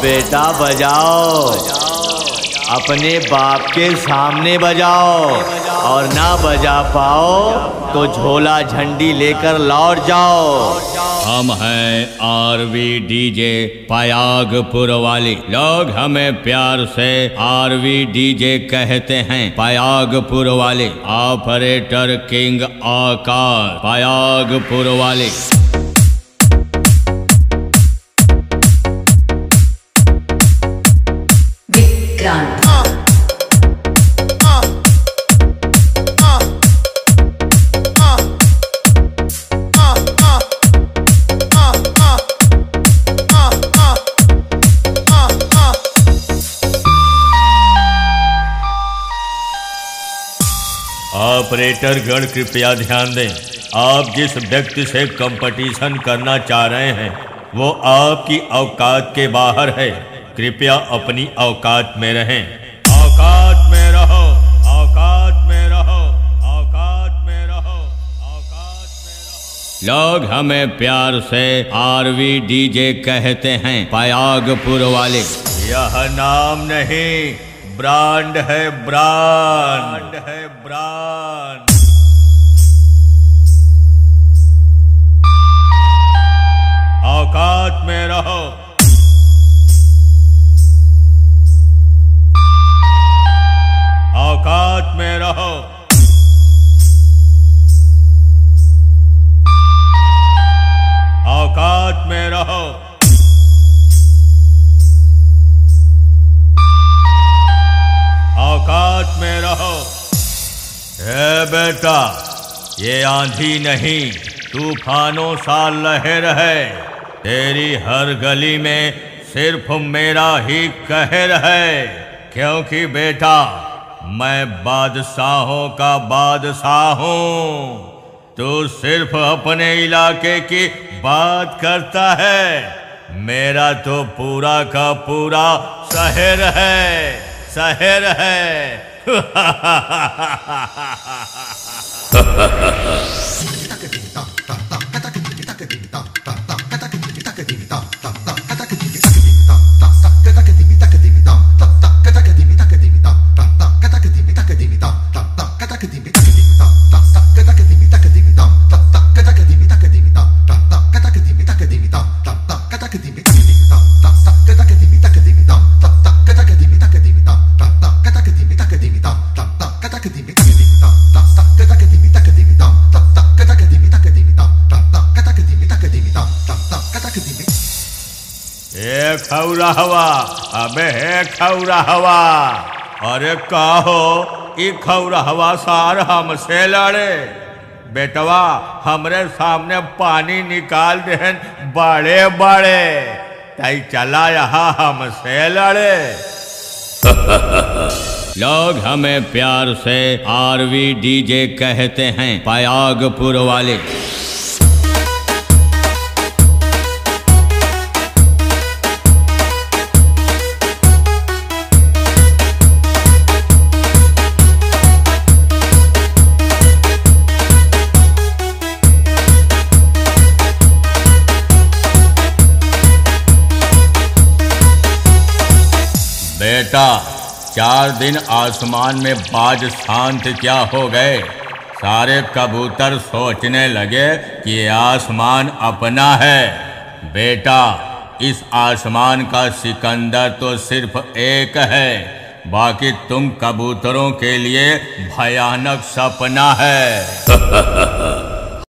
बेटा बजाओ, अपने बाप के सामने बजाओ, और ना बजा पाओ तो झोला झंडी लेकर लौट जाओ। हम हैं आरवी डीजे पयागपुर वाली। लोग हमें प्यार से आरवी डीजे कहते हैं। पयागपुर वाले ऑपरेटर किंग आकाश पयागपुर वाले। विक्रांत ऑपरेटर गण कृपया ध्यान दें। आप जिस व्यक्ति से कंपटीशन करना चाह रहे हैं वो आपकी औकात के बाहर है। कृपया अपनी औकात में रहें। औकात में रहो, औकात में रहो, औकात में रहो, औकात में रहो। लोग हमें प्यार से आरवी डीजे कहते हैं। पयागपुर वाले। यह नाम नहीं, ब्रांड है, ब्रांड है, ब्रांड। औकात में रहो। औकात में रहो। औकात में रहो। औकात में रहो। ए बेटा, ये आंधी नहीं तूफानों सा लहर है। तेरी हर गली में सिर्फ मेरा ही कहर है। क्योंकि बेटा मैं बादशाहों का बादशाह हूँ। तू सिर्फ अपने इलाके की बात करता है। मेरा तो पूरा का पूरा शहर है, शहर है। खौरा हवा, अबे है खौरा हवा। अरे काहो ई खौरा हवा सार हमसे लड़े। बेटवा हमरे सामने पानी निकाल देहन बड़े बड़े, तई चला यहाँ हमसे लड़े। लोग हमें प्यार से आरवी डीजे कहते हैं। पयागपुर वाले। बेटा 4 दिन आसमान में बाज शांत क्या हो गए। सारे कबूतर सोचने लगे कि ये आसमान अपना है। बेटा इस आसमान का सिकंदर तो सिर्फ एक है, बाकी तुम कबूतरों के लिए भयानक सपना है।